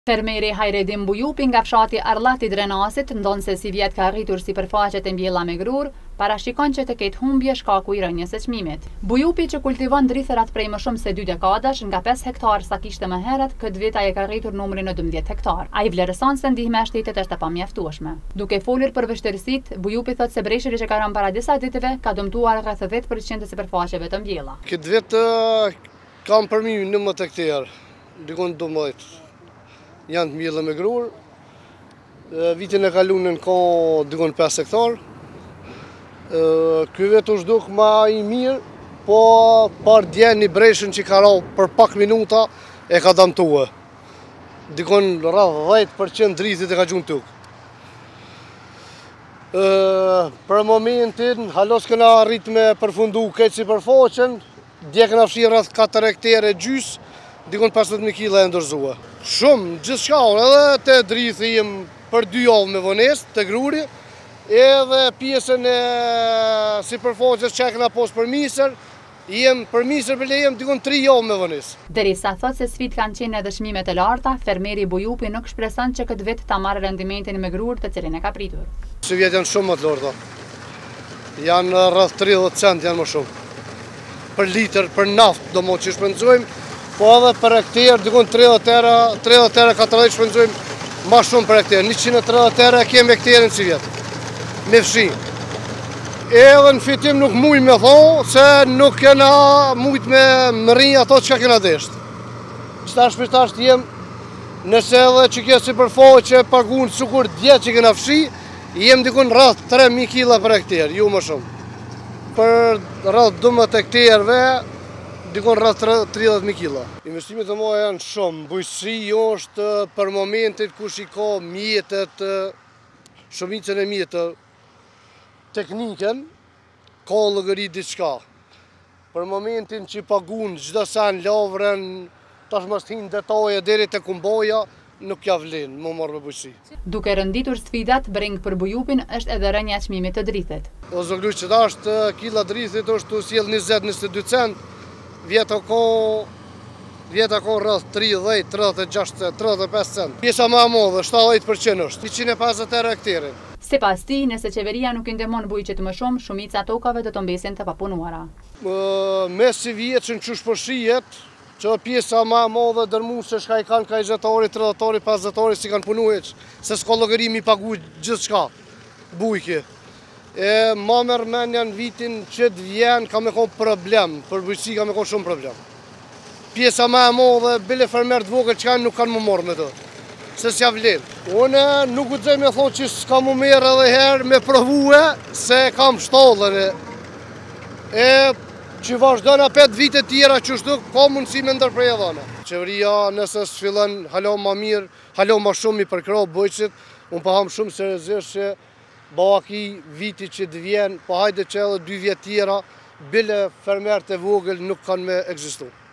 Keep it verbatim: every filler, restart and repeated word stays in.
Fermeri Hajredin Bujupi nga fshati Arllati Drenasit, ndonë se si vjet ka rritur sipërfaqet e mbjella me grur, parashikon që të ketë humbje shkaku i rënjes së çmimit. Bujupi që kultivon dritherat prej më shumë se dy dekadash, nga pesë hektar sa kishte më herët, këtë vit ai e ka rritur numrin në dymbëdhjetë hektar. Ai vlerëson se ndihma e shtetit është e pamjaftueshme. Duke folur për vështirësitë, Bujupi thotë se breshëri që ka rënë para disa ditëve ka dëmtuar rreth dhjetë përqind të sipërfaqeve të mbjella. Këtë vit kam përmi nëntëmbëdhjetë hektar, dikon dymbëdhjetë. Janë të mbjella me grur. Vitin e kaluar ka dikon pesë hektar. Ky vit u zhduk ma i mirë, po par djeni breshën që ka rau për pak minuta e ka dëmtuar. Dikon rreth dhjetë përqind drithit e ka gjunë tuk. Për momentin, halos këna arrit me përfundu këtë sipërfaqen, dje këna fshi rreth katër hektar e gjys, dikon pesëdhjetë mijë kila e ndërzua. Shumë, gjithë shka, edhe të drithi jem për dy javë me vonesë, të gruri, edhe pjesën e sipërfaqes që e këna posë për misër, jem për misër për le jem dikon tri javë me vonesë. Derisa thot se sfidë kanë qenë edhe çmimet e larta, fermeri Bujupi nuk shpreson që këtë vit ta marrë rendimentin me grur të cilin e ka pritur. Që vjet janë shumë më të larta. Janë rreth tridhjetë cent janë më shumë. Për litër, për naftë, do mo që shpenzojmë, po edhe për hektar, dikon tridhjetë euro, tridhjetë euro katërdhjetë shpenzojmë ma shumë për hektar. njëqind e tridhjetë euro kemi hektarin si vjetë, me fshi. Edhe në fitim nuk mujnë me thonë, se nuk kena mujtë me mërinj ato që ka kena deshtë. Qëtash për qëtash t'jem, nëse edhe që kje sipërfaqe pagunë sukur djetë që kena fshi, jem dikon rreth tre mijë kila për hektar, ju më shumë. Për rreth dymbëdhjetë hektarëve, dikon rreth tridhjetë mijë kila. Investimet e moja janë shumë, bujqësi është për momentit kush i ka mjetet, shumicën e mjetet, tekniken, ka llogari diçka. Për momentin që pagun çdo sen lavrën, tash mos hin detaje deri te kumboja, nuk ja vlen, më marrë me bujqësi. Duke rënditur sfidat, breng për Bujupin është edhe rënja e çmimit të drithit. O zogluq që është kila drithit është të sjell njëzet njëzet e dy cent, vjeta ka vjeta ka rreth tridhjetë, tridhjetë e gjashtë, tridhjetë e pesë cent. Pjesa më e madhe, shtatëdhjetë përqind është, njëqind e pesëdhjetë euro hektarin. Sipas tij, nëse qeveria nuk i ndihmon bujqet më shumë, shumica tokave do të mbesin të papunuara. Me si vjetën që shpërshijet, që pjesa më e madhe dërmuese shka i kanë ka njëzjetari, tridhjetari, pesëdhjetari si kanë punu heq, se s'ka llogari mi pagu gjithçka, bujke. E ma me rmenja në vitin që të vjen ka me konë problem, për bujqësi ka me konë shumë problem. Pjesa më e madhe, bile fermer të vogël që kanë nuk kanë më morë me të, se s'ja vlen. Une nuk guxoj me thonë që s'ka më merë edhe herë me provue, se kam shtallën e, e që vazhdojnë a petë vite tjera që shtu ka mundësi me ndërprej e dhane. Qeveria nëse s'fillon halo ma mirë, halo ma shumë i përkra bujqit, unë pa ham shumë seriozisht që baki viti që të vjen, po hajde që edhe dy vjet tjera, bile fermer të vogël nuk kanë me egzistu.